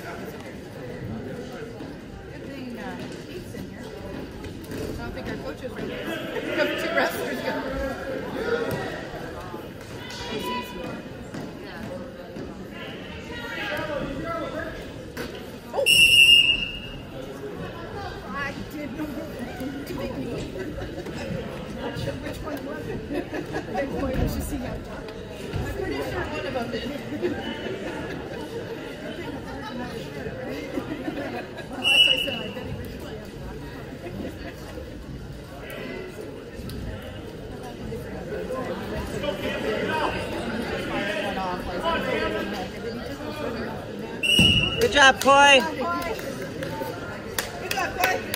thing Pete's in here. I don't think our coach is right here. Have two wrestlers go. It's easy. Oh! I did not not sure which one was it. Big boy, we should see how dark. I'm pretty sure one of them did. Well, as I said, I bet he was playing. Good job, Coy. Good job, Coy.